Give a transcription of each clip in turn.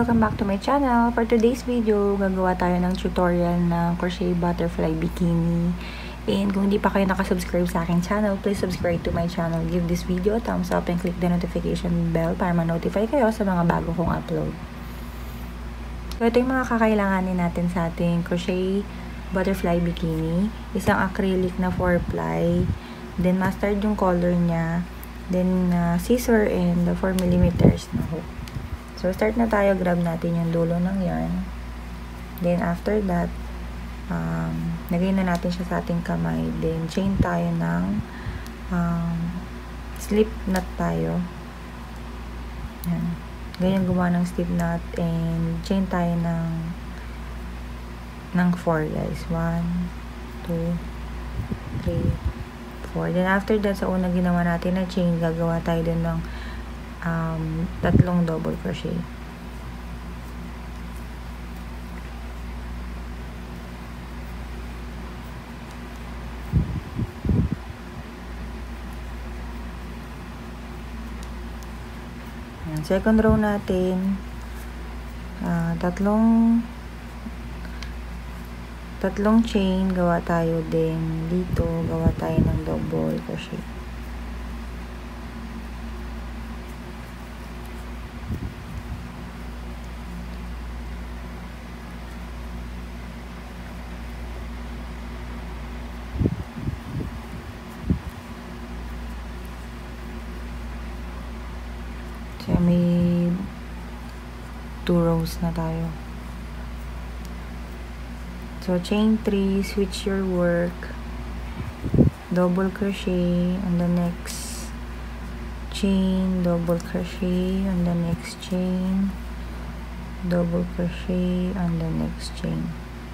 Welcome back to my channel. For today's video, gagawa tayo ng tutorial ng crochet butterfly bikini. And kung hindi pa kayo nakasubscribe sa aking channel, please subscribe to my channel. Give this video a thumbs up and click the notification bell para ma-notify kayo sa mga bago kong upload. So, ito yung mga kakailanganin natin sa ating crochet butterfly bikini. Isang acrylic na 4-ply. Then, mustard yung color niya. Then, scissor and 4mm na hook. So, start na tayo. Grab natin yung dulo ng yarn. Then, after that, lagay na natin siya sa ating kamay. Then, chain tayo ng slip knot tayo. Yan. Ganyan gumawa ng slip knot. And, chain tayo ng 4, guys. 1, 2, 3, 4. Then, after that, sa una ginawa natin na chain, gagawa tayo din ng 3 double crochet. Yan, second row natin, tatlong chain, gawa tayo din dito, gawa tayo ng double crochet. So, may 2 rows na tayo. So, chain 3, switch your work, double crochet on the next chain, double crochet on the next chain, double crochet on the next chain.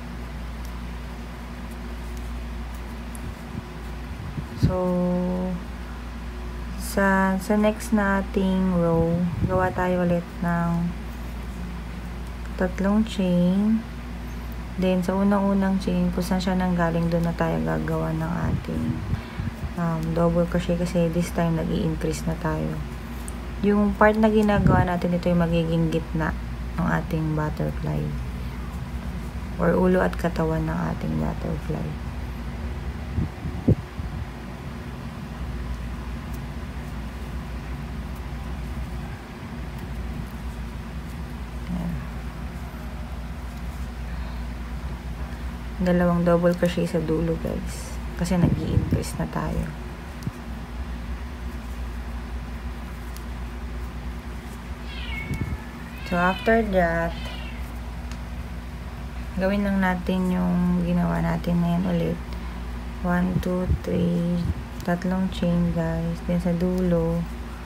So, sa next nating row, gawa tayo ulit ng 3 chain. Then, sa unang-unang chain, kung saan siya nanggaling, doon na tayo gagawa ng ating double crochet kasi this time nag-i-increase na tayo. Yung part na ginagawa natin, ito yung magiging gitna ng ating butterfly or ulo at katawan ng ating butterfly. Dalawang double crochet sa dulo, guys, kasi nag-i-increase na tayo. So after that, gawin lang natin yung ginawa natin na yan ulit. 1, 2, 3, 3 chain, guys. Then sa dulo,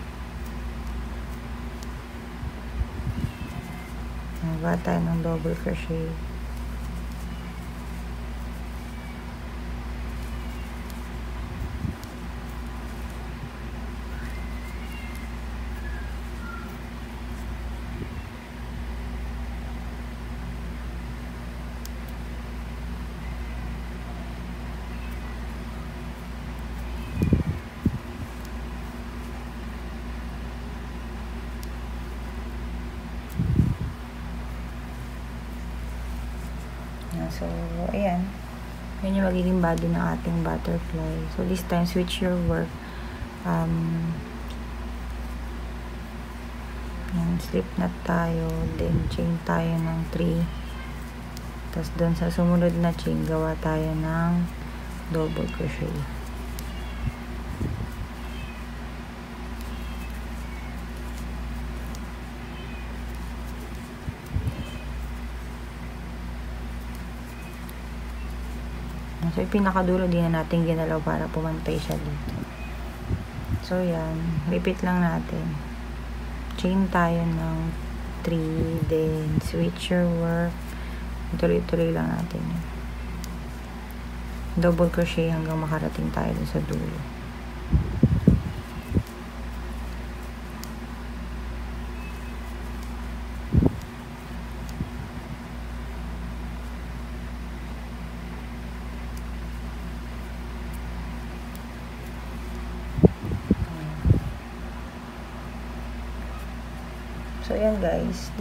gawa tayo ng double crochet. So, ayan. Yan yung magiging body ng ating butterfly. So, this time, switch your work. Slip knot tayo. Then, chain tayo ng 3. Tapos, doon sa sumunod na chain, gawa tayo ng double crochet. So, yung pinakadulo, di na natin ginalaw para pumantay siya dito. So, yan. Repeat lang natin. Chain tayo ng 3. Then, switch your work. Tuloy-tuloy lang natin yun. Double crochet hanggang makarating tayo sa dulo. So, yan guys.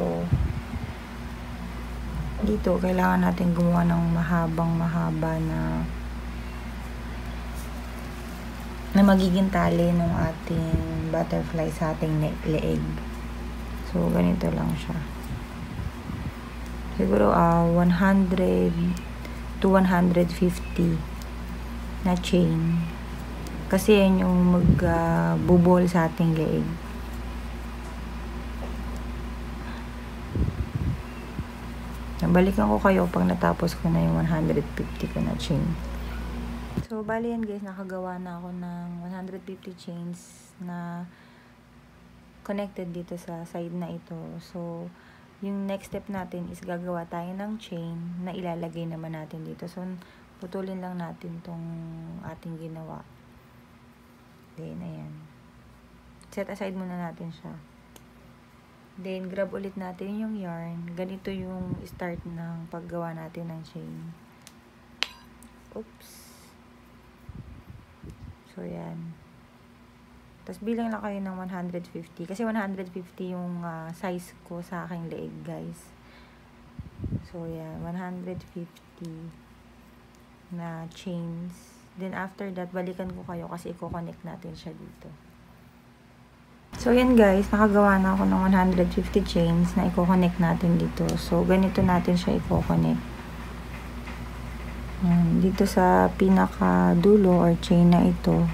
Dito, kailangan natin gumawa ng mahaba na magiging tali ng ating butterfly sa ating leeg. So, ganito lang siya. Siguro, 100 to 150 na chain. Kasi yan yung magbubol sa ating leeg. Balikan ko kayo pag natapos ko na yung 150 ko na chain. So, bali yan guys, nakagawa na ako ng 150 chains na connected dito sa side na ito. So, yung next step natin is gagawa tayo ng chain na ilalagay naman natin dito. So, putulin lang natin tong ating ginawa. Then, ayan. Set aside muna natin siya. Then, grab ulit natin yung yarn. Ganito yung start ng paggawa natin ng chain. Oops. So, yan. Tapos, bilang lang kayo ng 150. Kasi 150 yung size ko sa aking leeg, guys. So, yan. 150 na chains. Then, after that, balikan ko kayo kasi i-connect natin siya dito. So, yan guys, nakagawa na ako ng 150 chains na i-connect natin dito. So, ganito natin siya i-connect. Dito sa pinaka-dulo or chain na ito.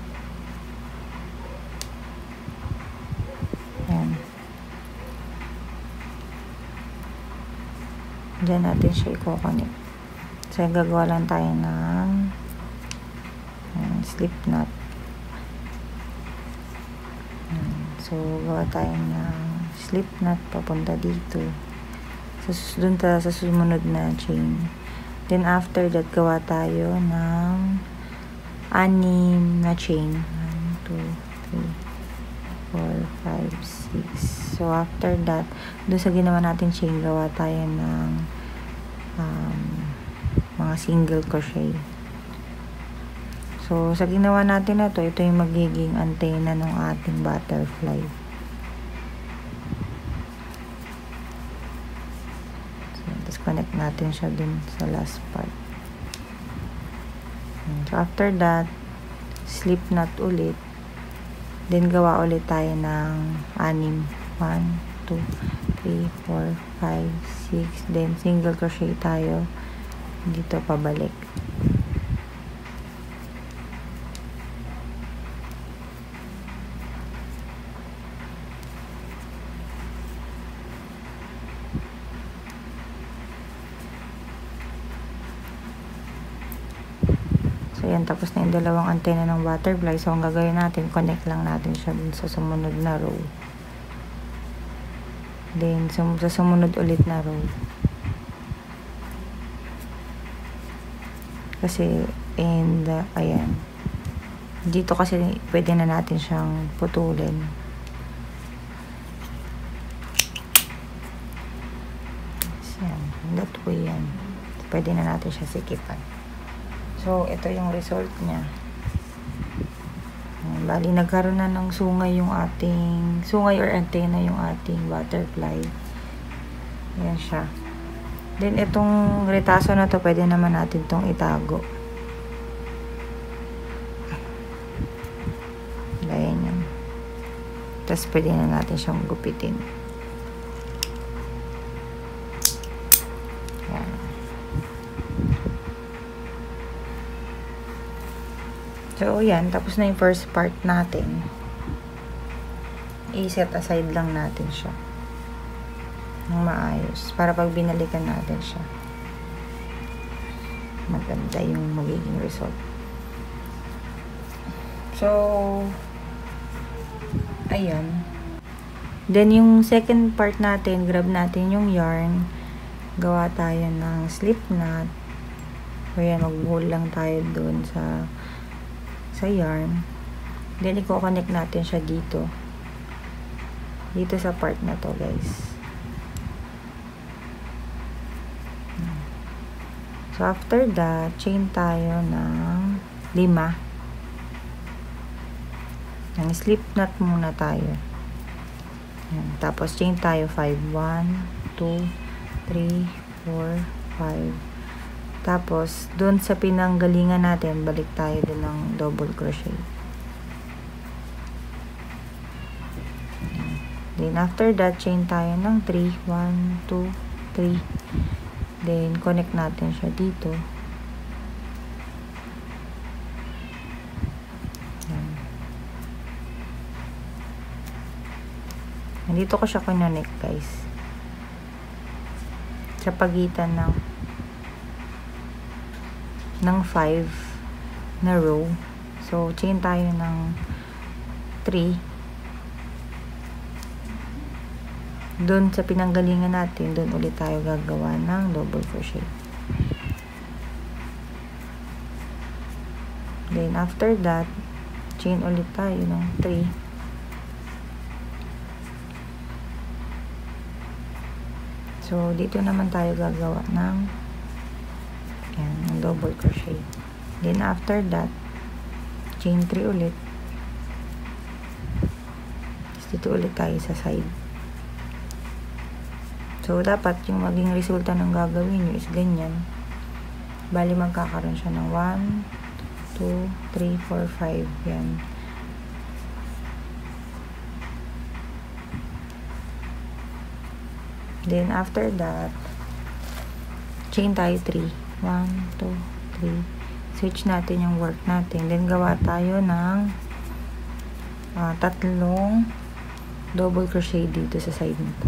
Yan. Diyan natin siya i-connect. So, gagawa lang tayo ng slip knot. So, gawa tayo ng slip knot papunta dito. Doon tayo sa sumunod na chain. Then, after that, gawa tayo ng 6 na chain. 1, 2, 3, 4, 5, 6. So, after that, doon sa ginawa natin chain, gawa tayo ng mga single crochet. So, sa ginawa natin na ito yung magiging antena ng ating butterfly. So, tapos connect natin siya dun sa last part. So, after that, slip knot ulit. Then, gawa ulit tayo ng 6. 1, 2, 3, 4, 5, 6. Then, single crochet tayo dito pabalik. So, yan. Tapos na yung dalawang antena ng butterfly. So, ang gagawin natin, connect lang natin siya dun sa sumunod na row. Then, sa sumunod ulit na row. Kasi, ayan. Dito kasi, pwede na natin siyang putulin. So, yan. That way yan. Pwede na natin siya sikipan. So, ito yung result niya. Bali, nagkaroon na ng sungay or antena yung ating butterfly. Ayan siya. Then, itong retaso na to, pwede naman natin itong itago. Ayan yan. Tapos, pwede na natin siyang gupitin. Ayan. So, yan. Tapos na yung first part natin. I-set aside lang natin siya ng maayos. Para pag binalikan natin siya, maganda yung magiging result. So, ayan. Then, yung second part natin, grab natin yung yarn. Gawa tayo ng slip knot. So, yan. Mag-pull lang tayo dun sa yarn. Then, i-connect natin siya dito. Dito sa part na to, guys. So, after that, chain tayo ng 5. Ang slip knot muna tayo. Yan. Tapos chain tayo 5, 1, 2, 3, 4, 5. Tapos doon sa pinanggalingan natin, balik tayo din ng double crochet. Then after that, chain tayo ng 3, 1, 2, 3. Then connect natin siya dito. Dito ko siya connect, guys, sa pagitan ng 5 na row. So chain tayo ng 3 doon sa pinanggalingan natin. Doon ulit tayo gagawa ng double crochet. Then after that, chain ulit tayo ng 3. So, dito naman tayo gagawa ng double crochet. Then, after that, chain 3 ulit. Tapos, dito ulit tayo sa side. So, dapat yung maging resulta ng gagawin nyo is ganyan. Bali, magkakaroon siya ng 1, 2, 3, 4, 5. Yan. Then, after that, chain tayo 3. 1, 2, 3. Switch natin yung work natin. Then, gawa tayo ng 3 double crochet dito sa side nito.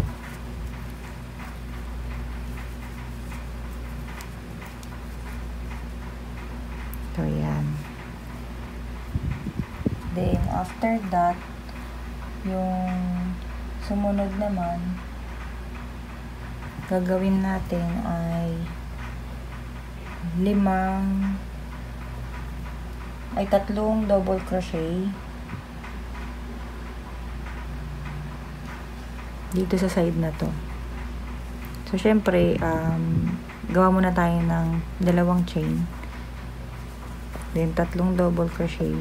So, yan. Then, after that, yung sumunod naman, gagawin natin ay 3 double crochet dito sa side na to. So, syempre, gawa muna tayo ng 2 chain, then 3 double crochet.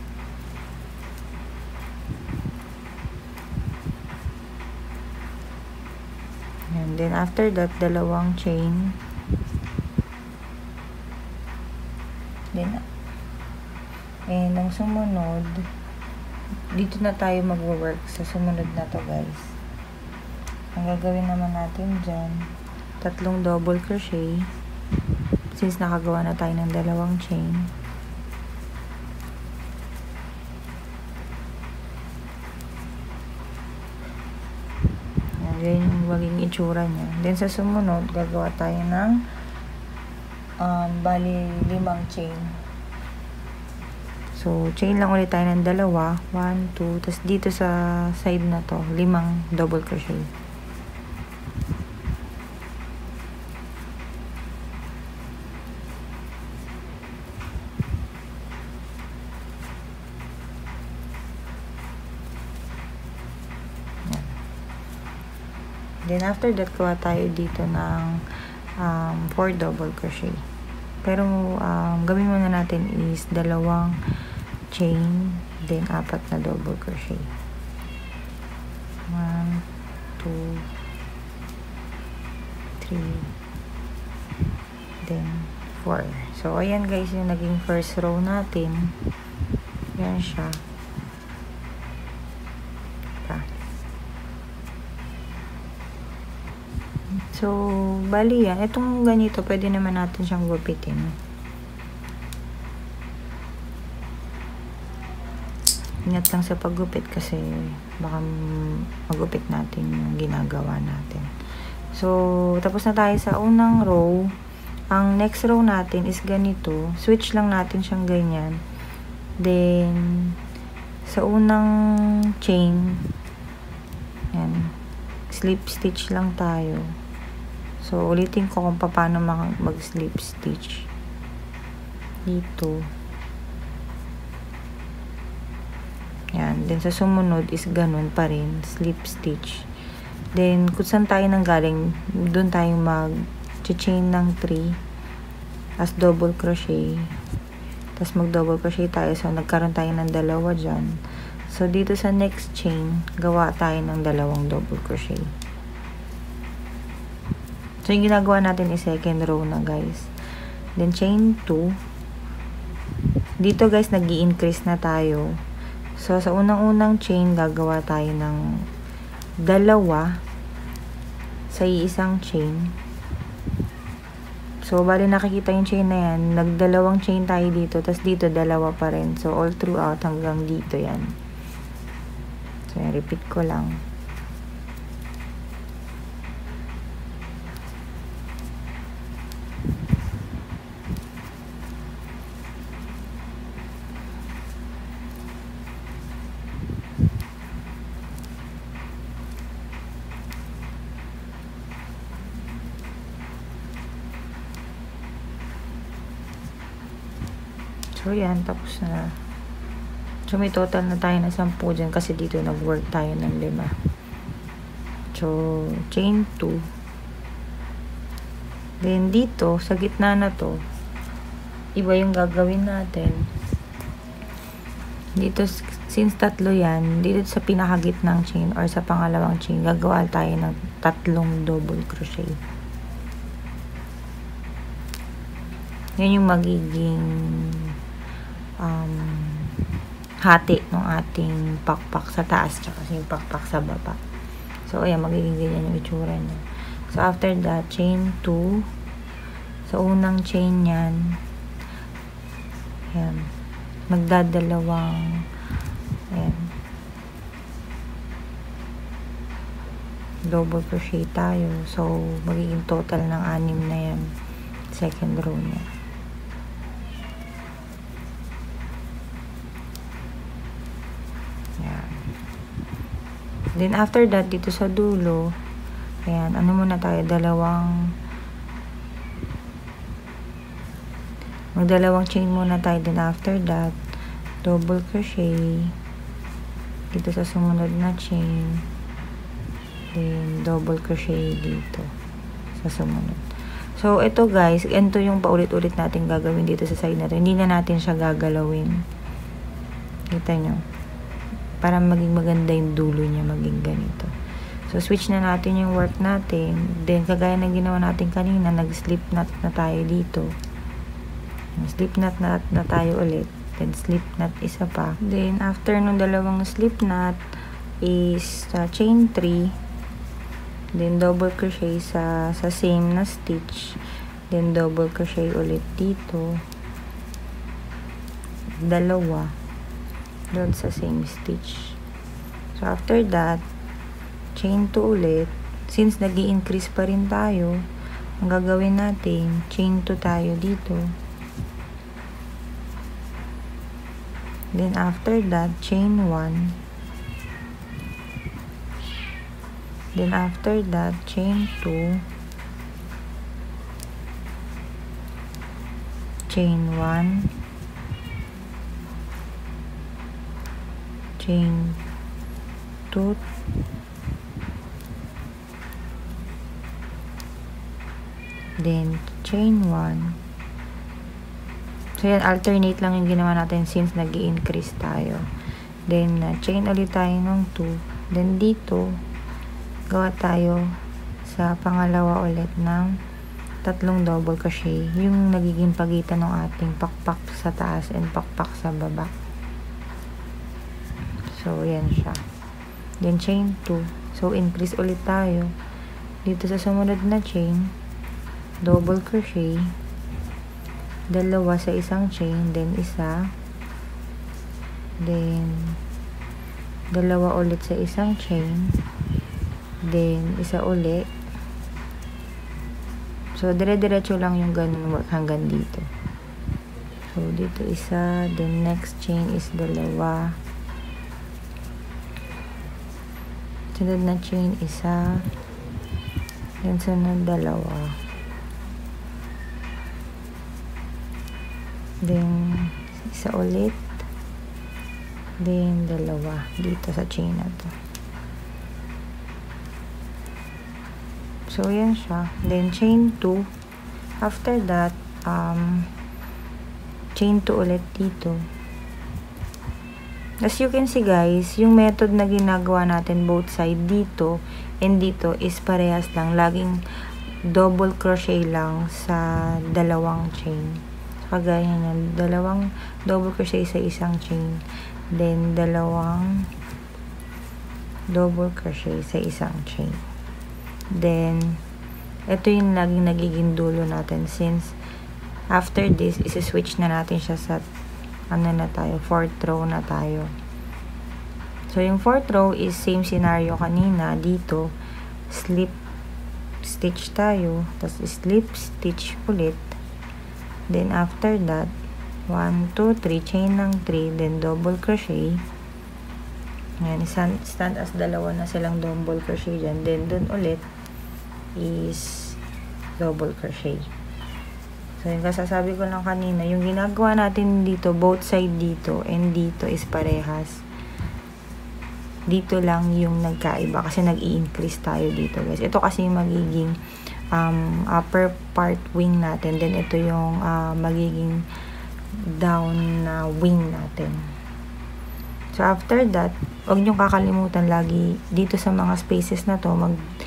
And then after that, 2 chain. Then, ang sumunod, dito na tayo mag-work sa sumunod na to, guys. Ang gagawin naman natin dyan, 3 double crochet, since nakagawa na tayo ng 2 chain. Yan yung maging itsura niya. Then, sa sumunod, gagawa tayo ng bali 5 chain. So, chain lang ulit tayo ng 2. 1, 2. Tapos, dito sa side na to, 5 double crochet. Then, after that, gawa tayo dito ng 4 double crochet. Pero, gawin muna natin is 2 chain, then 4 na double crochet. 1, 2, 3, then 4. So, ayan guys, yung naging first row natin. Yan siya. So, bali yan. Itong ganito, pwede naman natin siyang gupitin. Ingat lang sa paggupit kasi baka magupit natin yung ginagawa natin. So, tapos na tayo sa unang row. Ang next row natin is ganito. Switch lang natin siyang ganyan. Then, sa unang chain, yan, slip stitch lang tayo. So, ulitin ko kung paano mag-slip stitch. Dito. Yan. Then, sa sumunod is ganun pa rin. Slip stitch. Then, kung saan tayo nanggaling, doon tayo mag-chain ng 3 as double crochet. Tapos, mag-double crochet tayo. So, nagkaroon tayo ng 2 dyan. So, dito sa next chain, gawa tayo ng dalawang double crochet. So, yung ginagawa natin is second row na, guys. Then, chain 2. Dito, guys, nag-i-increase na tayo. So, sa unang-unang chain, gagawa tayo ng dalawa sa iisang chain. So, bali nakikita yung chain na yan. Nagdalawang chain tayo dito. Tapos dito, dalawa pa rin. So, all throughout hanggang dito yan. So, yan, repeat ko lang. So, yan. Tapos na. So, may total na tayo na 10 dyan kasi dito nag-work tayo ng 5. So, chain 2. Then, dito, sa gitna na to, iba yung gagawin natin. Dito, since tatlo yan, dito sa pinakagitnang chain or sa pangalawang chain, gagawa tayo ng 3 double crochet. Yan yung magiging hati ng ating pakpak sa taas tsaka yung pakpak sa baba. So, ayan, magiging ganyan yung itsura niya. So, after that, chain 2. Sa unang chain yan, ayan, magdadalawang, ayan, double crochet tayo. So, magiging total ng 6 na yan. Second row niya. Then, after that, dito sa dulo, ayan, ano muna tayo, magdalawang chain muna tayo. Then, after that, double crochet, dito sa sumunod na chain, then, double crochet dito, sa sumunod. So, ito guys, ito yung paulit-ulit natin gagawin dito sa side na to. Hindi na natin siya gagalawin. Kita nyo? Para maging maganda yung dulo niya, maging ganito. So, switch na natin yung work natin. Then, kagaya ng ginawa natin kanina, nag-slip knot na tayo dito. Slip knot na tayo ulit. Then, slip knot isa pa. Then, after nung dalawang slip knot, is chain 3. Then, double crochet sa same na stitch. Then, double crochet ulit dito. Dalawa. Doon sa same stitch. So, after that, chain 2 ulit. Since nag-i-increase pa rin tayo, ang gagawin natin, chain 2 tayo dito. Then, after that, chain 1. Then, after that, chain 2. Chain 1. Chain 2, then chain 1. So yan, alternate lang yung ginawa natin since nag-i-increase tayo. Then chain ulit tayo ng 2. Then dito gawa tayo sa pangalawa ulit ng 3 double crochet, yung nagiging pagitan ng ating pakpak sa taas and pakpak sa baba. So, yan siya. Then, chain 2. So, increase ulit tayo. Dito sa sumunod na chain, double crochet, dalawa sa isang chain, then isa, then, dalawa ulit sa isang chain, then, isa ulit. So, dire-diretso lang yung ganun work hanggang dito. So, dito isa, then next chain is dalawa. Sunod na chain, isa. Then, sunod, dalawa. Then, isa ulit. Then, dalawa. Dito sa chain na to. So, yan siya. Then, chain 2. After that, chain 2 ulit dito. As you can see guys, yung method na ginagawa natin both side dito and dito is parehas lang. Laging double crochet lang sa dalawang chain. So, kagaya niyan, dalawang double crochet sa isang chain. Then, dalawang double crochet sa isang chain. Then, ito yung laging nagiging dulo natin since after this, isi-switch na natin siya sa ano na tayo, 4th row na tayo. So, yung 4th row is same scenario kanina. Dito, slip stitch tayo. Tapos, slip stitch ulit. Then, after that, 1, 2, 3, chain ng 3. Then, double crochet. Ayan, stand as dalawa na silang double crochet dyan. Then, dun ulit is double crochet. So, yung kasasabi ko lang kanina, yung ginagawa natin dito, both side dito, and dito is parehas. Dito lang yung nagkaiba kasi nag-i-increase tayo dito, guys. Ito kasi yung magiging upper part wing natin. Then, ito yung magiging down na wing natin. So, after that, huwag nyo kakalimutan lagi dito sa mga spaces na to,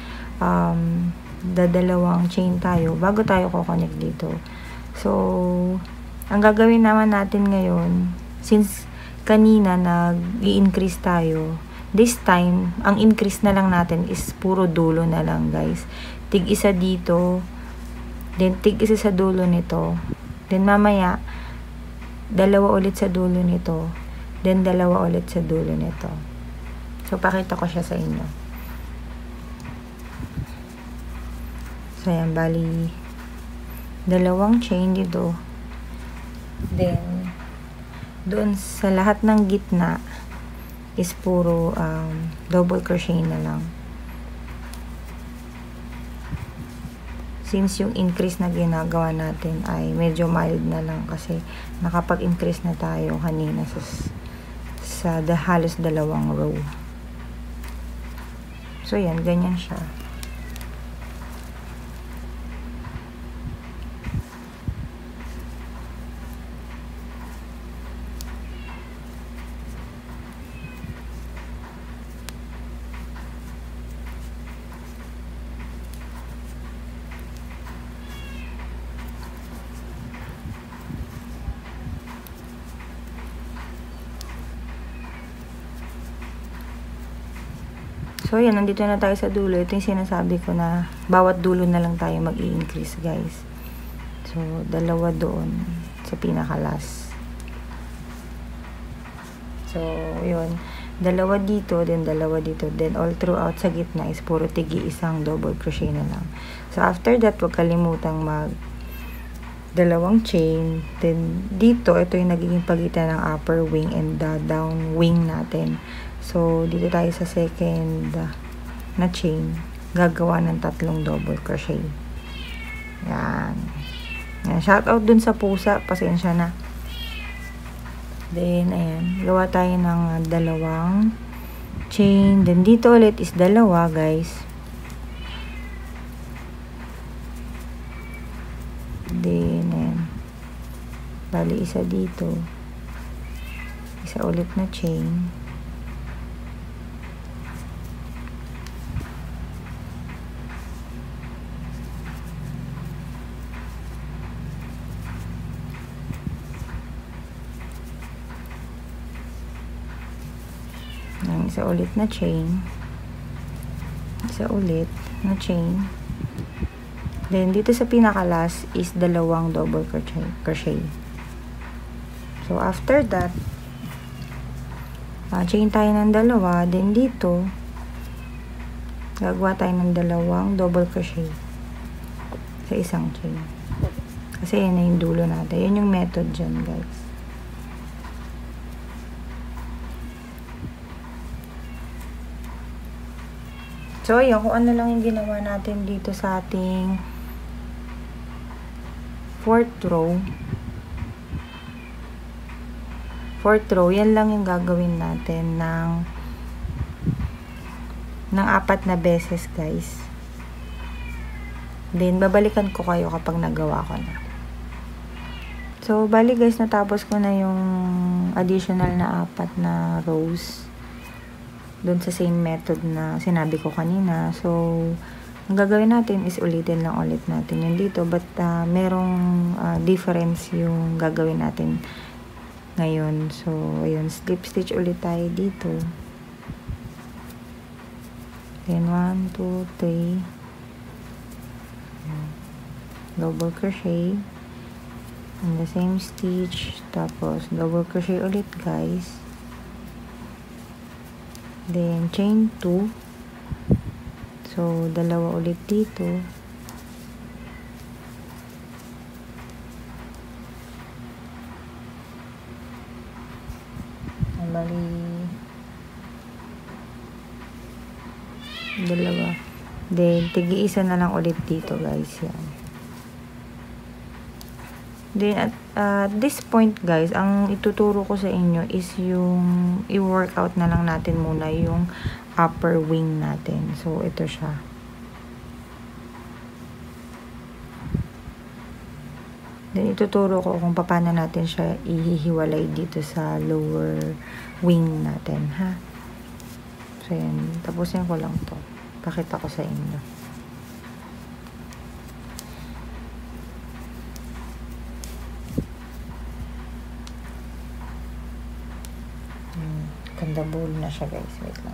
dadalawang chain tayo bago tayo kukonect dito. So, ang gagawin naman natin ngayon, since kanina nag-i-increase tayo, this time, ang increase na lang natin is puro dulo na lang, guys. Tig-isa dito, then tig-isa sa dulo nito, then mamaya, dalawa ulit sa dulo nito, then dalawa ulit sa dulo nito. So, pakita ko siya sa inyo. So, ayan, bali, dalawang chain dito. Then, doon sa lahat ng gitna is puro double crochet na lang. Since yung increase na ginagawa natin ay medyo mild na lang kasi nakapag-increase na tayo kanina sa halos dalawang row. So, yan, ganyan siya. So, yan. Nandito na tayo sa dulo. Ito yung sinasabi ko na bawat dulo na lang tayo mag-i-increase, guys. So, dalawa doon sa pinakalas. So, yun. Dalawa dito, then dalawa dito. Then, all throughout sa gitna is puro tigi-isang double crochet na lang. So, after that, huwag kalimutang dalawang chain. Then, dito, ito yung nagiging pagitan ng upper wing and the down wing natin. So, dito tayo sa second na chain, gagawa ng 3 double crochet. Yan. Yan. Shout out dun sa pusa. Pasensya na. Then, ayan. Gawa tayo ng dalawang chain. Then, dito ulit is dalawa, guys. Then, ayan. Bali, isa dito. Isa ulit na chain. Isa ulit na chain. Isa ulit na chain. Then, dito sa pinakalas is dalawang double crochet. So, after that, chain tayo ng dalawa. Then, dito, gagawa tayo ng dalawang double crochet sa isang chain. Kasi yan na yung dulo natin. Yan yung method dyan, guys. So, yun, kung ano lang yung ginawa natin dito sa ating 4th row. 4th row, yan lang yung gagawin natin ng 4 na beses, guys. Then, babalikan ko kayo kapag nagawa ko na. So, bali guys, natapos ko na yung additional na 4 na rows doon sa same method na sinabi ko kanina. So, ang gagawin natin is ulitin lang ulit natin yun dito. But, merong difference yung gagawin natin ngayon. So, ayun, slip stitch ulit tayo dito. Then, 1, 2, 3. Double crochet. In the same stitch. Tapos, double crochet ulit, guys. Then, chain 2. So, dalawa ulit dito. Bali, dalawa. Then, tigi-isa na lang ulit dito, guys. Yan. Then, at this point, guys, ang ituturo ko sa inyo is yung i-workout na lang natin muna yung upper wing natin. So, ito siya. Then, ituturo ko kung paano natin siya ihihiwalay dito sa lower wing natin, ha? So, yan. Tapusin ko lang to. Pakita ko sa inyo. Ganda bowl na siya, guys. Wait lang.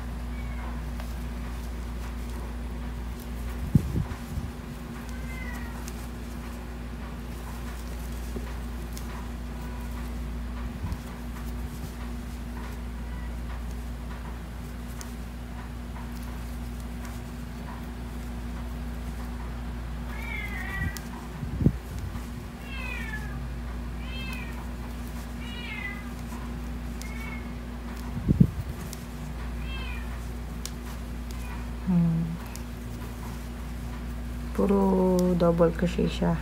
Puro double crochet siya.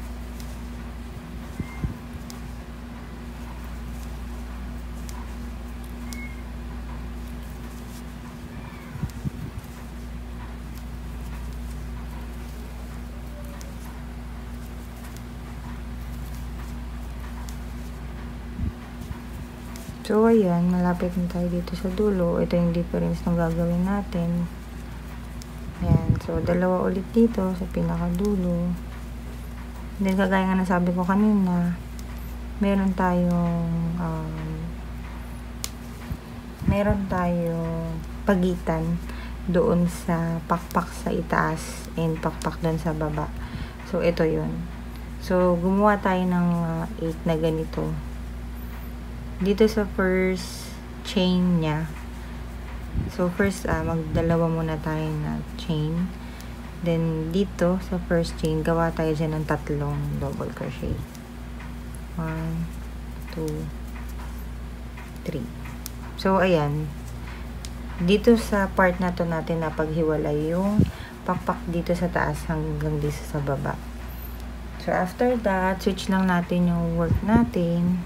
So, ayan, malapit na tayo dito sa dulo. Ito yung difference ng gagawin natin. Ayan, so, dalawa ulit dito sa pinakadulo. Then, kagaya nga nasabi ko kanina, meron tayong pagitan doon sa pakpak sa itaas and pakpak doon sa baba. So, ito yun. So, gumawa tayo ng 8 na ganito. Dito sa first chain niya. So, first, magdalawa muna tayo na chain. Then, dito sa first chain, gawa tayo dyan ng 3 double crochet. 1, 2, 3. So, ayan. Dito sa part na to natin na paghiwalay yung pakpak dito sa taas hanggang dito sa baba. So, after that, switch lang natin yung work natin.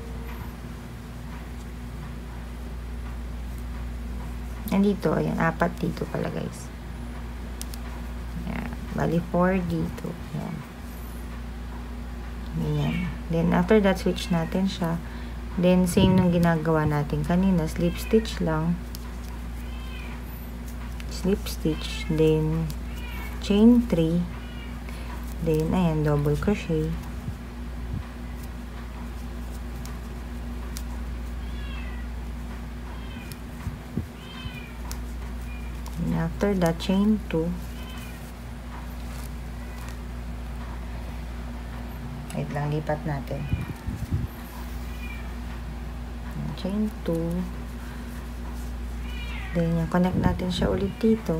Nandito, ayan, 4 dito pala, guys. Ayan, bali 4 dito. Ayan. Ayan. Then, after that, switch natin siya. Then, same nang ginagawa natin kanina. Slip stitch lang. Slip stitch. Then, chain 3. Then, ayan, double crochet. After that, chain 2. Wait lang, lipat natin. Chain 2. Then, connect natin siya ulit dito.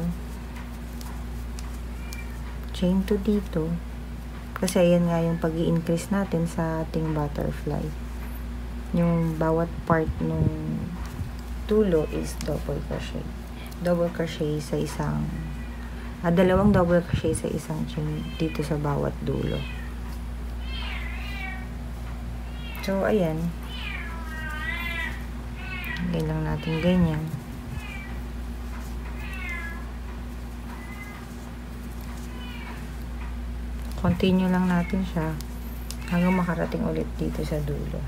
Chain 2 dito. Kasi, ayan nga yung pag-i-increase natin sa ating butterfly. Yung bawat part ng dulo is double crochet. Double crochet sa isang dalawang double crochet sa isang chain dito sa bawat dulo. So, ayan. Lagay lang natin ganyan. Continue lang natin siya. hanggang makarating ulit dito sa dulo.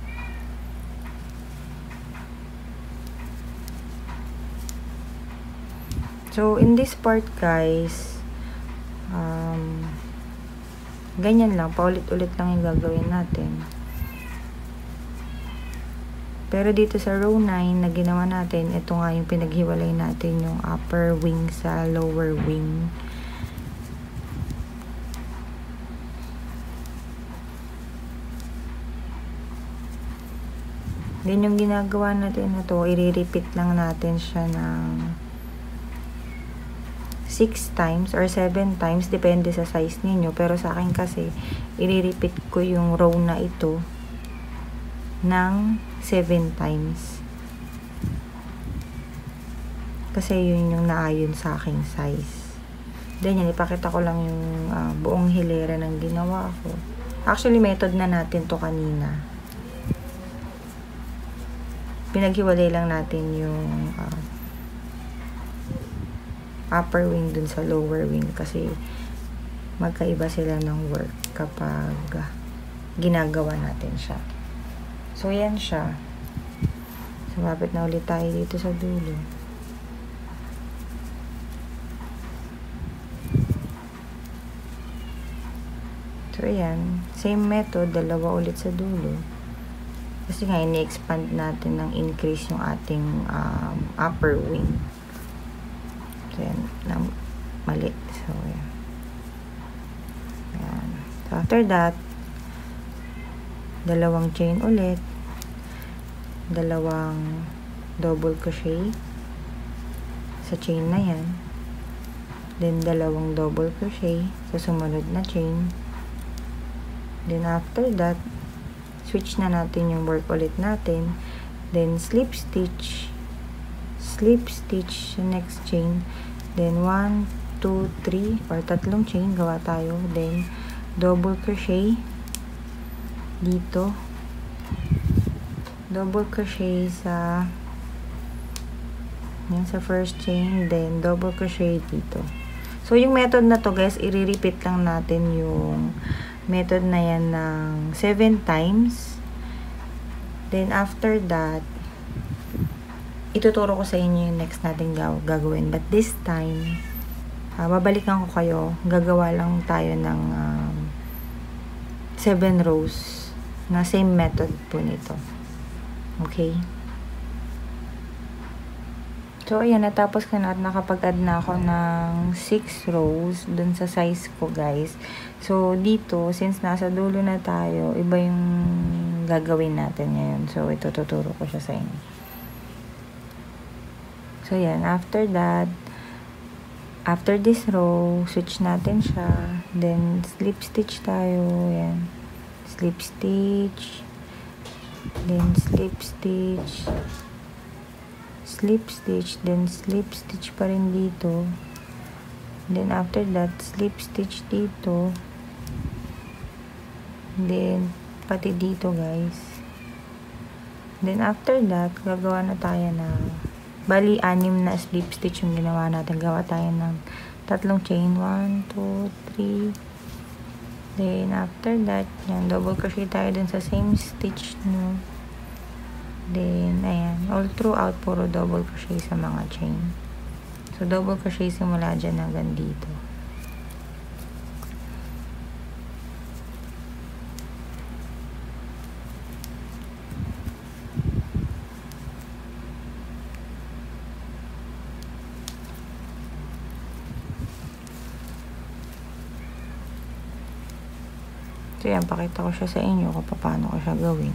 So, in this part, guys, ganyan lang, paulit-ulit lang yung gagawin natin. Pero dito sa row 9 na ginawa natin, ito nga yung pinaghiwalay natin yung upper wing sa lower wing. Then yung ginagawa natin na to, i-repeat lang natin siya ng 6 times or 7 times, depende sa size ninyo. Pero sa akin kasi, i-repeat ko yung row na ito ng 7 times. Kasi yun yung naayon sa aking size. Then yan, ipakita ko lang yung buong hilera ng ginawa ko. Actually, method na natin to kanina. Pinaghiwalay lang natin yung upper wing dun sa lower wing kasi magkaiba sila ng work kapag ginagawa natin siya. So, yan siya. Sumapit na ulit tayo dito sa dulo. So, ayan. Same method, dalawa ulit sa dulo. Kasi nga, ini-expand natin ng increase yung ating upper wing. So, yan. Mali. So, yan. Ayan. So, after that, dalawang chain ulit, dalawang double crochet sa chain na yan, then dalawang double crochet sa sumunod na chain, then after that switch na natin yung work ulit natin, then slip stitch sa next chain, then 1, 2, 3 or tatlong chain gawa tayo, then double crochet dito, double crochet sa yan, sa first chain, then double crochet dito. So yung method na to, guys, i-repeat lang natin yung method na yan ng 7 times. Then after that, ituturo ko sa inyo yung next natin gagawin, but this time babalikan ko kayo, gagawa lang tayo ng 7 rows na same method po nito. Okay? So, ayan, natapos ko na at nakapag-add na ako ng 6 rows dun sa size ko, guys. So, dito, since nasa dulo na tayo, iba yung gagawin natin ngayon. So, ito, tuturo ko siya sa inyo. So, ayan, after that, after this row, switch natin siya. Then, slip stitch tayo. Ayan. Slip stitch, then slip stitch, slip stitch, then slip stitch pa rin dito, then after that slip stitch dito, then pati dito, guys. Then after that gagawa na tayo na bali 6 na slip stitch yung ginawa natin. Gawa tayo ng tatlong chain, 1, 2, 3. Then, after that, yan, double crochet tayo dun sa same stitch, no? Then, ayan, all throughout, puro double crochet sa mga chain. So, double crochet simula dyan hanggang dito. So, yan, pakita ko siya sa inyo kung paano ko siya gawin.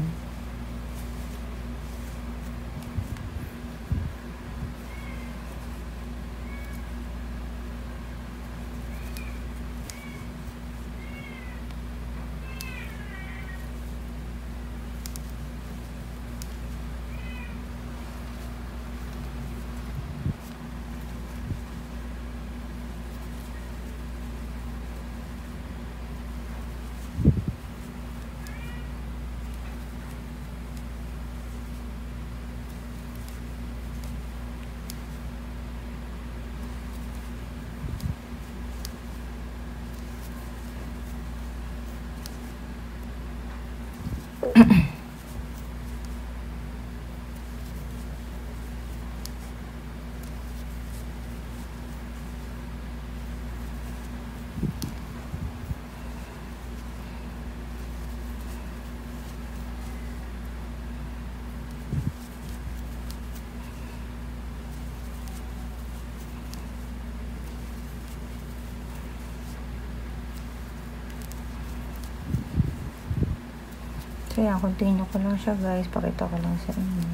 So, yan, continue ko lang siya, guys. Pakita ko lang sa inyo.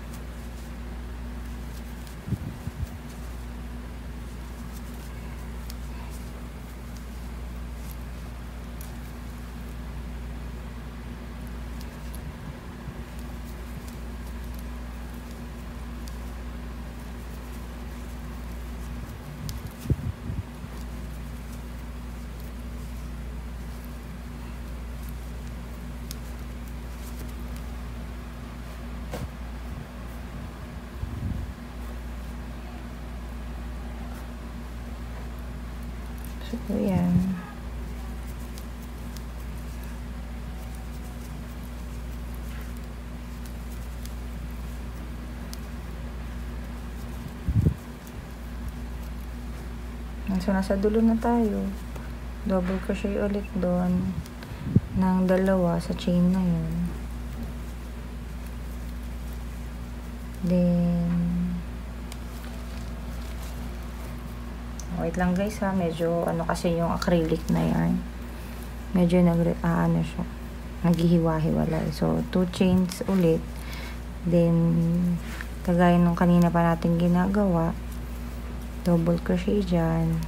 So, yan. So, nasa dulo na tayo. Double crochet ulit doon ng dalawa sa chain na yun. Then, wait lang guys ha, medyo ano kasi yung acrylic na yarn. Medyo ano siya, naghihiwa-hiwalay. So, 2 chains ulit. Then, kagaya nung kanina pa natin ginagawa, double crochet dyan.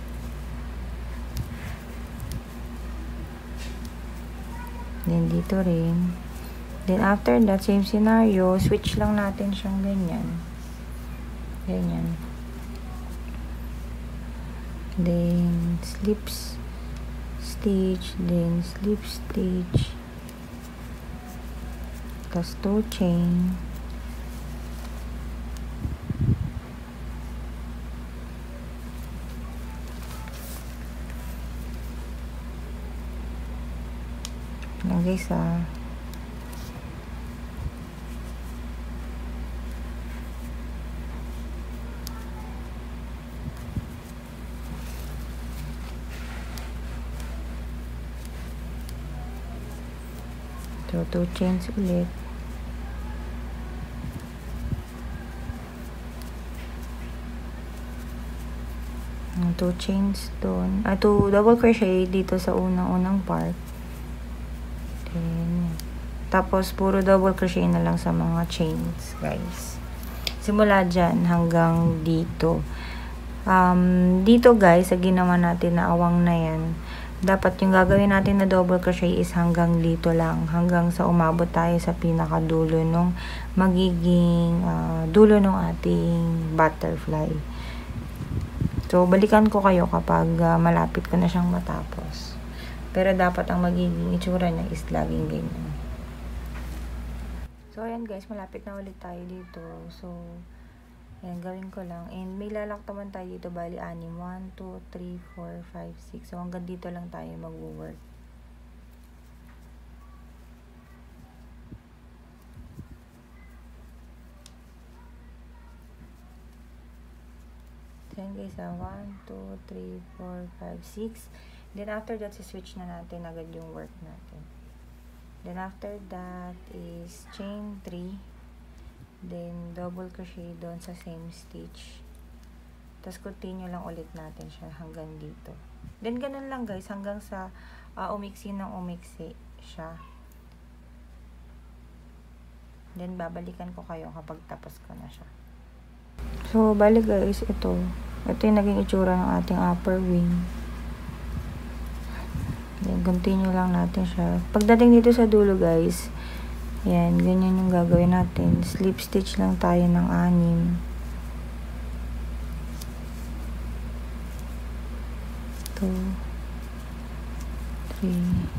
Then, dito rin. Then, after that, same scenario, switch lang natin siyang ganyan. Ganyan. Then, slip stitch, then slip stitch, tas 2 chain. Lang guys ah. So, 2 chains ulit. Ang 2 chains doon. 2 double crochet dito sa unang part. Then, tapos, puro double crochet na lang sa mga chains, guys. Simula dyan hanggang dito. Dito, guys, sa ginawa natin na awang na yan, dapat yung gagawin natin na double crochet is hanggang dito lang. Hanggang sa umabot tayo sa pinakadulo nung magiging dulo ng ating butterfly. So, balikan ko kayo kapag malapit ko na siyang matapos. Pero dapat ang magiging itsura niya is laging ganyan. So, ayan guys, malapit na ulit tayo dito. So, ayan, gawin ko lang. And may lalaktaman tayo dito, bali 6. 1, 2, 3, 4, 5, 6. So, hanggang dito lang tayo mag-work. So, ayan guys, 1, 2, 3, 4, 5, 6. Then, after that, switch na natin agad yung work natin. Then, after that is chain 3. Then, double crochet doon sa same stitch. Tapos, continue lang ulit natin siya hanggang dito. Then, ganun lang guys, hanggang sa umiksi ng umiksi siya. Then, babalikan ko kayo kapag tapos ko na siya. So, bali guys, ito yung naging itsura ng ating upper wing. Then, continue lang natin siya. Pagdating dito sa dulo guys, yan, ganyan yung gagawin natin. Slip stitch lang tayo ng 6. 2, 3,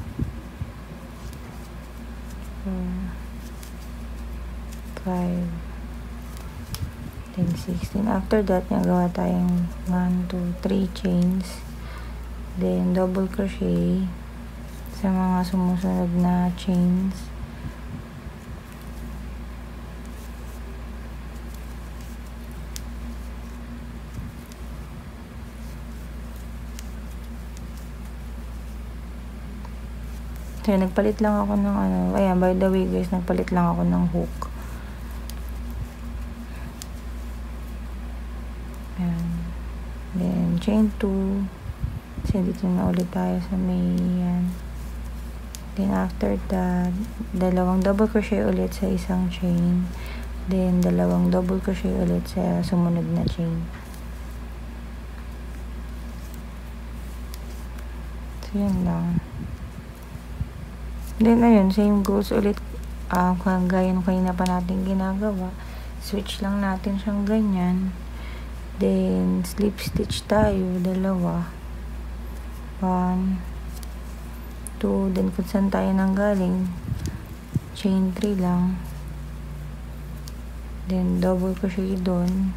4, 5, then 16. After that, nagawa tayong 1, 2, 3 chains. Then, double crochet sa mga sumusunod na chains. So, yan, nagpalit lang ako ng ano. Ayan, by the way guys, nagpalit lang ako ng hook. Ayan. Then, chain 2. Kasi dito na ulit tayo sa may yan. Then, after that, dalawang double crochet ulit sa isang chain. Then, dalawang double crochet ulit sa sumunod na chain. So, yan lang. Then, ayun, same goes ulit. Gaya nung kanina pa natin ginagawa. Switch lang natin siyang ganyan. Then, slip stitch tayo. Dalawa. 1, 2. Then, kung saan tayo nanggaling, chain 3 lang. Then, double crochet doon.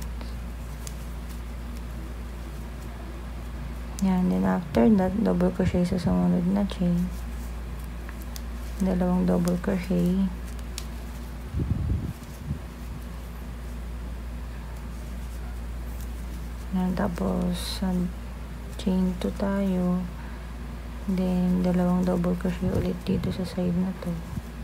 Yan. Then, after that, double crochet sa sumunod na chain. Dalawang double crochet. Yan, tapos chain 2 tayo. Then dalawang double crochet ulit dito sa side na to.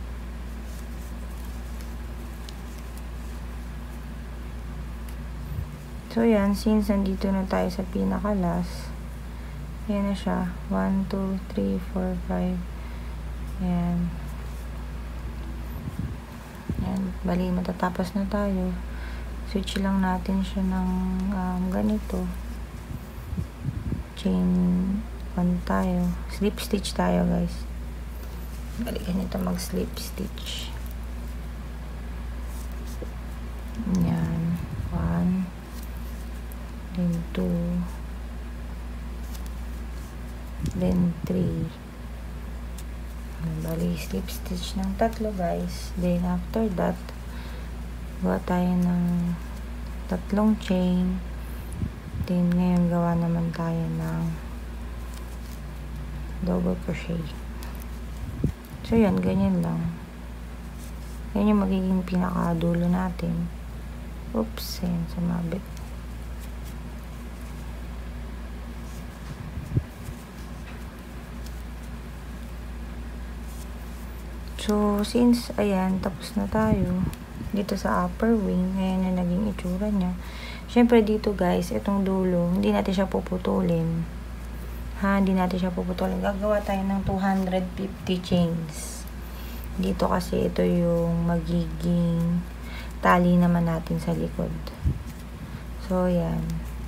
So yan, since nandito na tayo sa pinaka last, yan na siya. 1, 2, 3, 4, 5. Ayan. Ayan. Bali, matatapos na tayo. Switch lang natin siya ng ganito. Chain 1 tayo. Slip stitch tayo, guys. Bali, ganito mag-slip stitch. Ayan. 1. Then 2. Then 3. Bali, slip stitch ng 3, guys. Then, after that, gawa tayo ng 3 chain. Then, ngayon, gawa naman tayo ng double crochet. So, yan. Ganyan lang. Yan yung magiging pinakadulo natin. Oops. Ayan, sumabit. So, since, ayan, tapos na tayo dito sa upper wing, ayan yung naging itsura niya. Siyempre, dito guys, itong dulo, hindi natin siya puputulin. Hindi natin siya puputulin. Gagawa tayo ng 250 chains. Dito kasi ito yung magiging tali naman natin sa likod. So, ayan.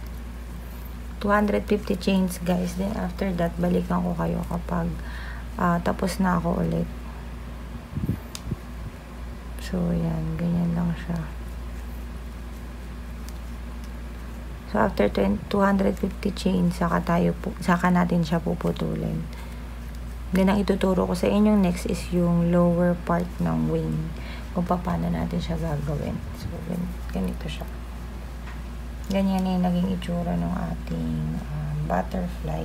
250 chains, guys. Then, after that, balikan ko kayo kapag tapos na ako ulit. So, yan. Ganyan lang siya. So, after 250 chains, saka natin siya puputulin. Then, ang ituturo ko sa inyong next is yung lower part ng wing. Kung paano natin siya gagawin. So, ganito siya. Ganyan yung naging itsura ng ating butterfly.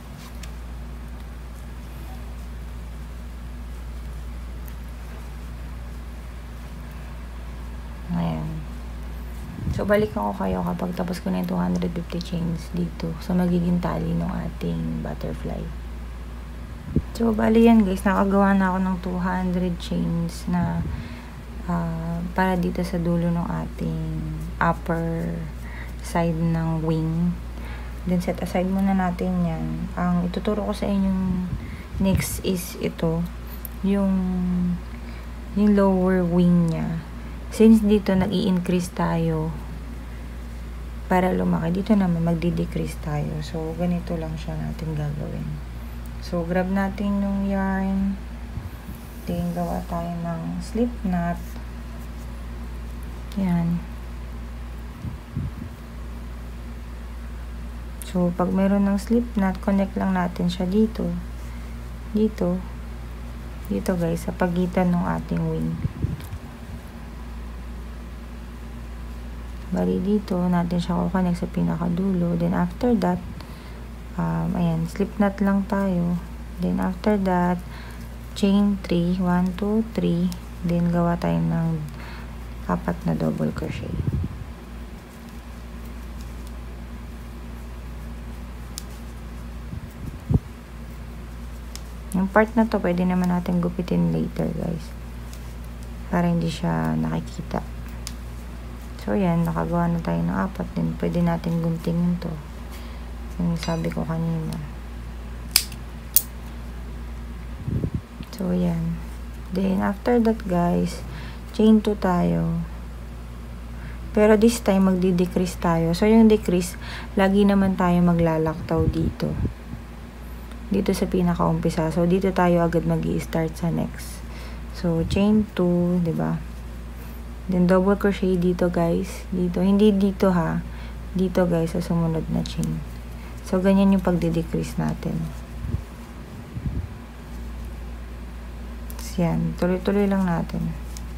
Ayan. So, balikan ko kayo kapag tapos ko na yung 250 chains dito sa magiging tali ng ating butterfly. So, bali yan guys. Nakagawa na ako ng 200 chains na para dito sa dulo ng ating upper side ng wing. Then, set aside muna natin yan. Ang ituturo ko sa inyong next is ito. Yung lower wing niya. Since dito nag-i-increase tayo para lumaki, dito naman magdi-decrease tayo. So, ganito lang siya natin gagawin. So, grab natin yung yarn. Then, gawa tayo ng slip knot. Yan. So, pag meron ng slip knot, connect lang natin siya dito. Dito. Dito guys, sa pagitan ng ating wing. Bali dito, natin siya kukonek sa pinakadulo. Then, after that, ayan, slip knot lang tayo. Then, after that, chain 3, 1, 2, 3. Then, gawa tayo ng 4 na double crochet. Yung part na to, pwede naman natin gupitin later, guys. Para hindi siya nakikita. So, yan. Nakagawa na tayo ng 4. Then, pwede natin guntingin to. Yung sabi ko kanina. So, yan. Then, after that, guys, chain 2 tayo. Pero this time, magdi-decrease tayo. So, yung decrease, lagi naman tayo maglalaktaw dito. Dito sa pinaka-umpisa. So, dito tayo agad mag-i-start sa next. So, chain 2, diba? Then, double crochet dito, guys. Dito. Hindi dito, ha. Dito, guys, sa sumunod na chain. So, ganyan yung pagdi-decrease natin. Yan. Tuloy-tuloy lang natin.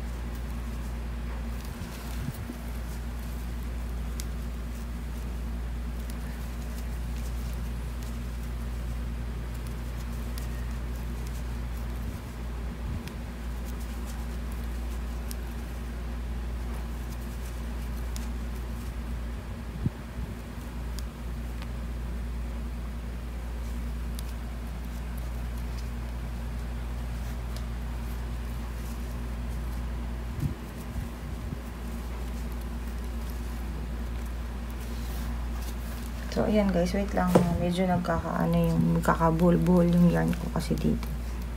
So, ayan guys, wait lang. Medyo nagkakabuhol-buhol yung yarn ko kasi dito.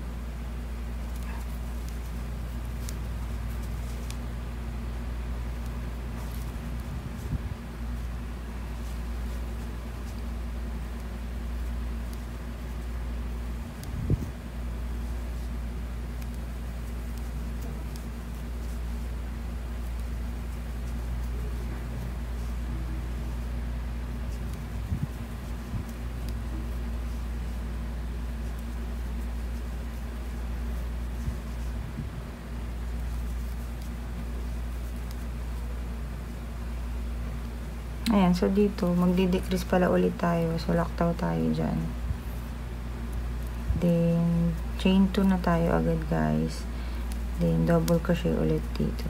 Ayan, so dito, magdi-decrease pala ulit tayo. So, laktaw tayo dyan. Then, chain 2 na tayo agad, guys. Then, double crochet ulit dito.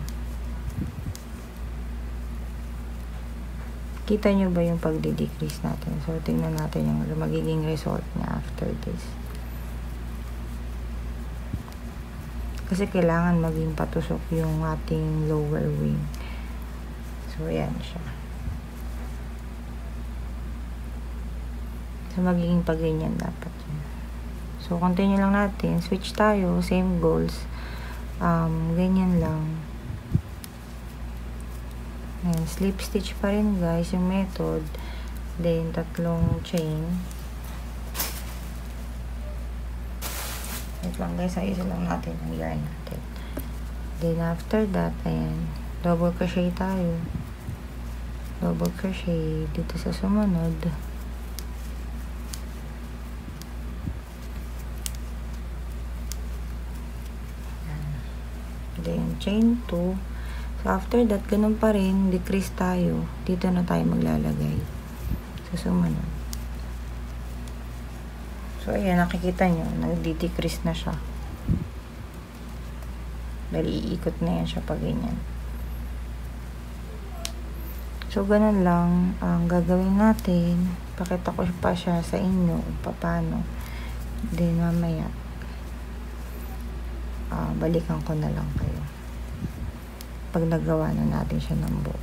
Kita nyo ba yung pagdi-decrease natin? So, tingnan natin yung magiging result niya after this. Kasi kailangan maging patusok yung ating lower wing. So, ayan siya. So, magiging pag ganyan dapat yun. So, continue lang natin. Switch tayo. Same goals. Ganyan lang. Ayan. Slip stitch pa rin, guys, yung method. Then, 3 chain. Wait lang, guys. Ayusin lang natin ang yarn natin. Then, after that, ayan. Double crochet tayo. Double crochet dito sa sumunod. Then, chain 2. So, after that, ganun pa rin, decrease tayo. Dito na tayo maglalagay. So, sumunod. So, ayan, nakikita nyo, nag-decrease na siya. Dahil iikot na yan siya pag ganyan. So, ganun lang ang gagawin natin. Pakita ko pa siya sa inyo kung paano. Then, mamaya, balikan ko na lang kayo pag nagawa na natin siya ng buo.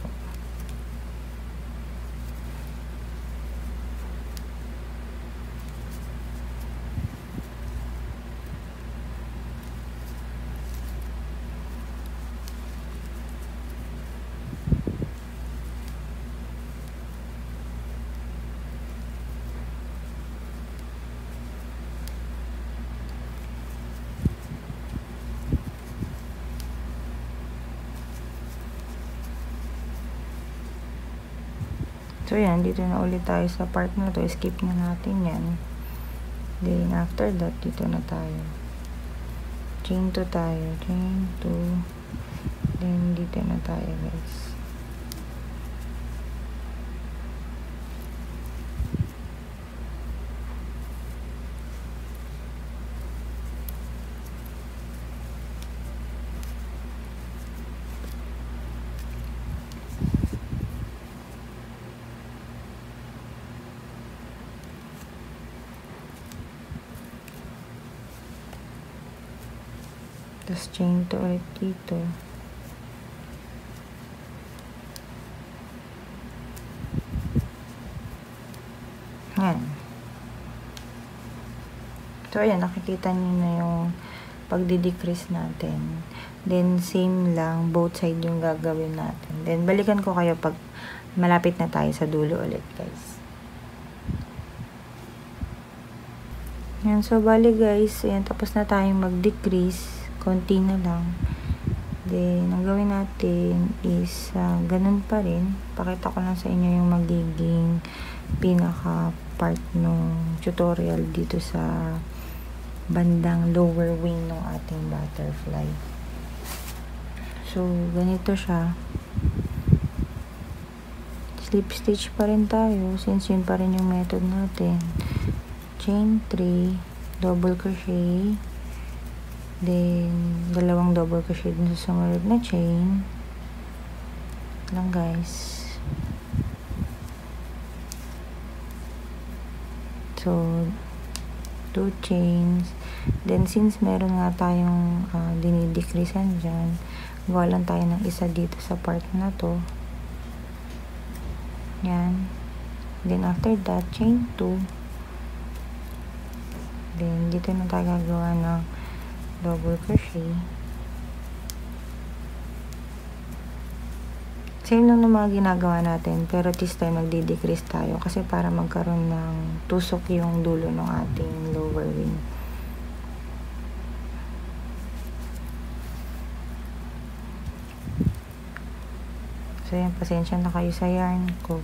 So, yan. Dito na ulit tayo sa part na to. Skip na natin yan. Then, after that, dito na tayo. Chain 2 tayo. Chain 2. Then, dito na tayo, guys. Tapos chain 2 ulit dito. Yan. So, ayan, nakikita nyo na yung pagdi-decrease natin. Then, same lang, both side yung gagawin natin. Then, balikan ko kayo pag malapit na tayo sa dulo ulit, guys. Yan, so, bali guys, ayan, tapos na tayong mag-decrease. Konti na lang. Then, ang gawin natin is, ganun pa rin. Pakita ko lang sa inyo yung magiging pinaka-part ng tutorial dito sa bandang lower wing ng ating butterfly. So, ganito siya. Slip stitch pa rin tayo since yun pa rin yung method natin. Chain 3, double crochet, then dalawang double crochet dun sa sumunod na chain lang, guys. So, 2 chains. Then, since meron nga tayong dinidecreasean dyan, gawa lang tayo ng isa dito sa part na to. Yan. Then, after that, chain 2. Then, dito na tayo gagawa ng double crochet. Same lang ng mga ginagawa natin, pero this time magdi-decrease tayo kasi para magkaroon ng tusok yung dulo ng ating lower wing. So, yan, pasensya na kayo sa yarn ko.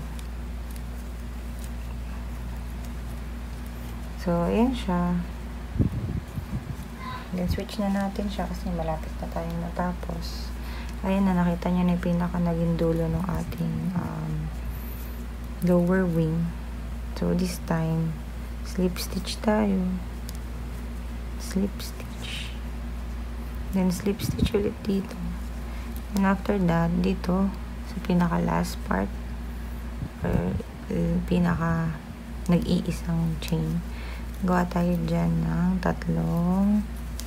So, ayan siya. Then, switch na natin siya kasi malapit na tayong matapos. Ayan na, nakita nyo na yung pinaka naging dulo ng ating lower wing. So, this time, slip stitch tayo. Slip stitch. Then, slip stitch ulit dito. And after that, dito, sa pinaka last part, or pinaka nag-iisang chain, gawa tayo dyan ng tatlong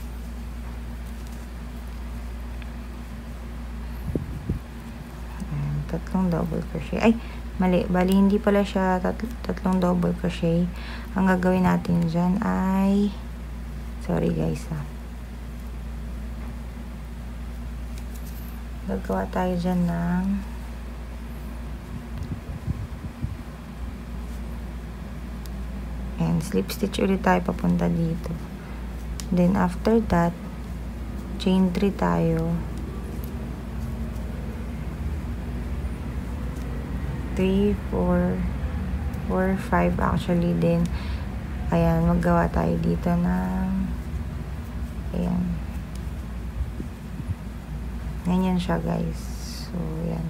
double crochet. Ay, mali. Bali, hindi pala siya tatlong double crochet. Ang gagawin natin dyan ay, sorry guys gagawa tayo dyan ng and slip stitch ulit tayo papunta dito. Then after that, chain 3 tayo. 3, 4, 5 actually. Then ayan, maggawa tayo dito ng ayan. Ganyan siya, guys. So, ayan.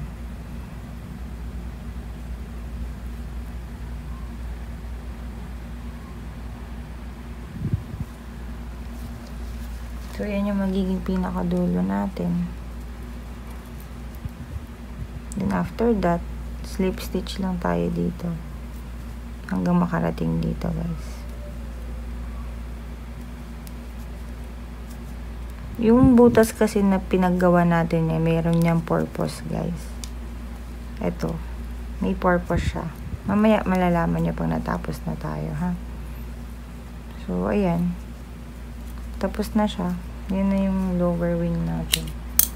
So, yan yung magiging pinakadulo natin. Then, after that, slip stitch lang tayo dito. Hanggang makarating dito, guys. Yung butas kasi na pinaggawa natin meron niyang purpose, guys. Ito. May purpose siya. Mamaya malalaman niyo pag natapos na tayo, ha? So, ayan. Tapos na siya. Yan na yung lower wing natin.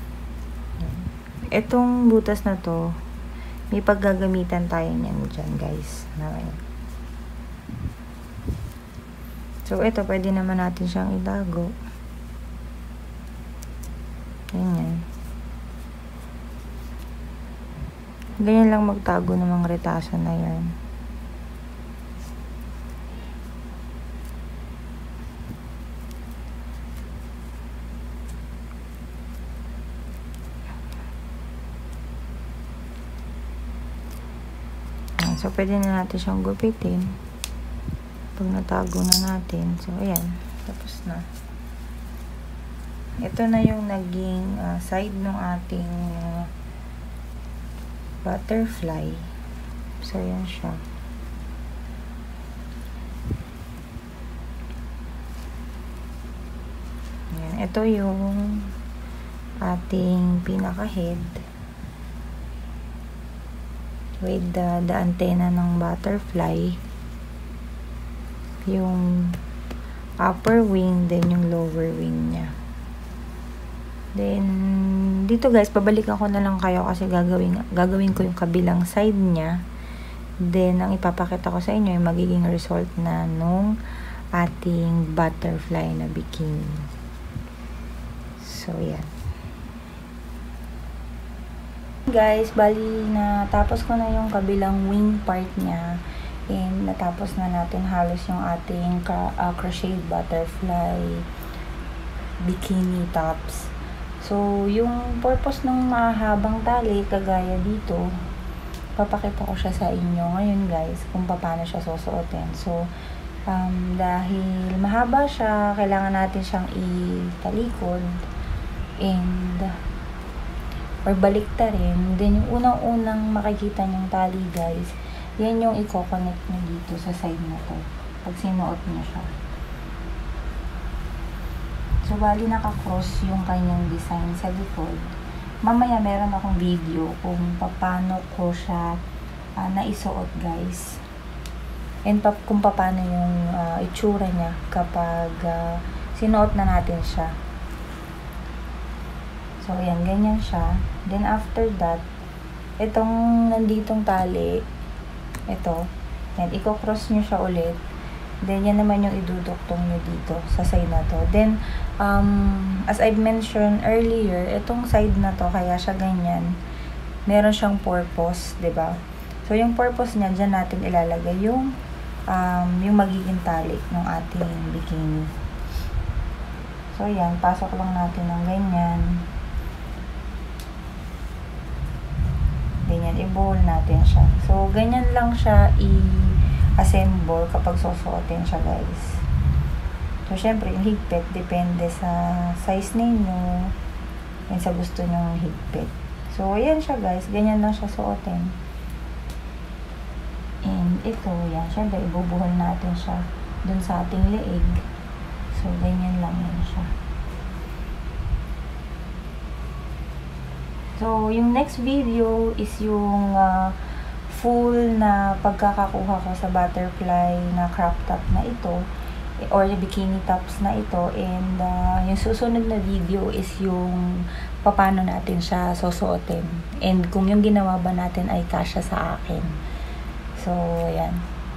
Itong butas na to, may paggagamitan tayo niyan dyan, guys. So, ito, pwede naman natin siyang itago. Ganyan. Ganyan lang magtago ng mga retaso na yan. So, pwede na natin siyang gupitin. Pag natago na natin. So, ayan. Tapos na. Ito na yung naging side ng ating butterfly. So, ayan siya. Ayan. ito yung ating pinaka-head with the antenna ng butterfly, yung upper wing, then yung lower wing niya. Then dito guys, pabalikan ko na lang kayo kasi gagawin ko yung kabilang side niya. Then ang ipapakita ko sa inyo yung magiging result na nung ating butterfly na bikini. So yan guys, bali na tapos ko na yung kabilang wing part niya, and natapos na natin halos yung ating crocheted butterfly bikini tops. So yung purpose ng mahabang tali kagaya dito, papakita ko siya sa inyo ngayon guys kung paano siya susuotin. So dahil mahaba siya, kailangan natin siyang italikod and or balikta rin. Then yung unang-unang makikita nyong tali guys, yan yung i-connect nyo dito sa side na to pag sinuot nyo siya. So bali nakakross yung kanyang design sa likod. Mamaya meron akong video kung paano ko siya naisuot guys, and kung paano yung itsura niya kapag sinuot na natin siya. So, ayan, ganyan siya. Then, after that, itong nanditong tali, ito, yan, i-cross nyo siya ulit. Then, yan naman yung iduduktong nyo dito sa side na to. Then, as I've mentioned earlier, itong side na to, kaya siya ganyan, meron siyang purpose, diba? So, yung purpose niya, dyan natin ilalagay yung magiging tali ng ating bikini. So, yan, pasok lang natin ng ganyan. Ganyan, i-bowl natin siya. So, ganyan lang siya i-assemble kapag susuotin siya, guys. So, syempre, yung higpit, depende sa size ninyo and sa gusto nyong higpit. So, ayan siya, guys. Ganyan lang siya suotin. And ito, yan. Syempre, ibubuhol natin siya dun sa ating leeg. So, ganyan lang yan siya. So, yung next video is yung full na pagkakakuha ko sa butterfly na crop top na ito or yung bikini tops na ito, and yung susunod na video is yung paano natin siya susuotin and kung yung ginawa ba natin ay kasya sa akin. So, ayan.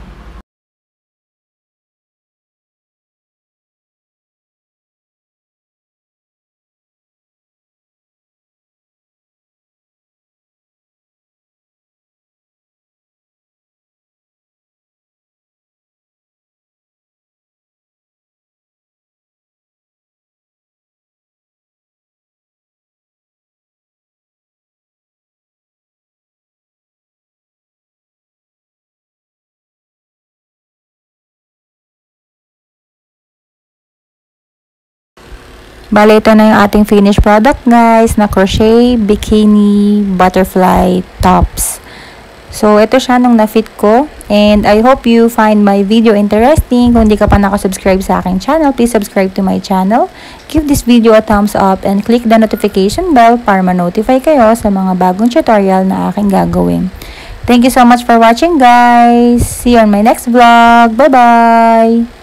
Bale, ito na yung ating finished product, guys, na crochet bikini butterfly tops. So, ito siya nung na-fit ko. And I hope you find my video interesting. Kung hindi ka pa nakasubscribe sa aking channel, please subscribe to my channel. Give this video a thumbs up and click the notification bell para ma-notify kayo sa mga bagong tutorial na aking gagawin. Thank you so much for watching, guys. See you on my next vlog. Bye-bye!